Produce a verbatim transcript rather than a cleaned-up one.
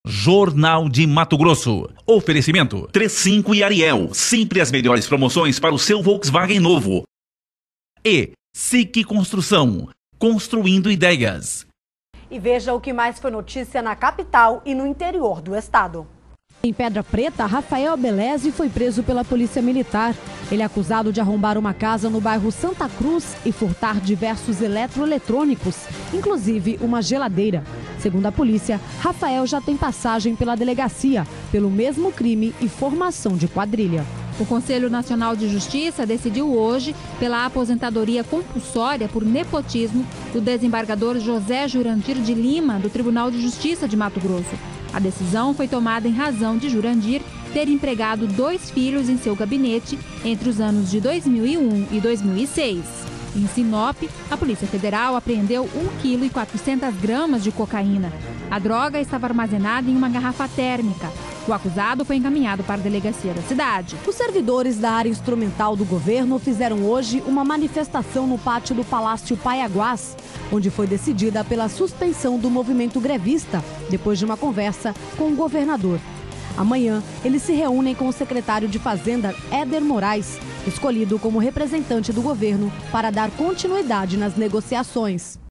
Jornal de Mato Grosso. Oferecimento trinta e cinco e Ariel. Sempre as melhores promoções para o seu Volkswagen novo. E S I C Construção. Construindo ideias. E veja o que mais foi notícia na capital e no interior do estado. Em Pedra Preta, Rafael Beleze foi preso pela Polícia Militar. Ele é acusado de arrombar uma casa no bairro Santa Cruz e furtar diversos eletroeletrônicos, inclusive uma geladeira. Segundo a polícia, Rafael já tem passagem pela delegacia, pelo mesmo crime e formação de quadrilha. O Conselho Nacional de Justiça decidiu hoje pela aposentadoria compulsória por nepotismo do desembargador José Jurandir de Lima, do Tribunal de Justiça de Mato Grosso. A decisão foi tomada em razão de Jurandir ter empregado dois filhos em seu gabinete entre os anos de dois mil e um e dois mil e seis. Em Sinop, a Polícia Federal apreendeu um vírgula quatrocentos gramas de cocaína. A droga estava armazenada em uma garrafa térmica. O acusado foi encaminhado para a delegacia da cidade. Os servidores da área instrumental do governo fizeram hoje uma manifestação no pátio do Palácio Paiaguás, onde foi decidida pela suspensão do movimento grevista, depois de uma conversa com o governador. Amanhã, eles se reúnem com o secretário de Fazenda, Éder Moraes, escolhido como representante do governo para dar continuidade nas negociações.